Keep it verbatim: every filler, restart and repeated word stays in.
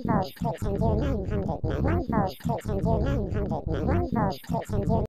volt, Twitch and you nine hundred, nine volt, Twitch and you nine hundred, nine volt, Twitch and you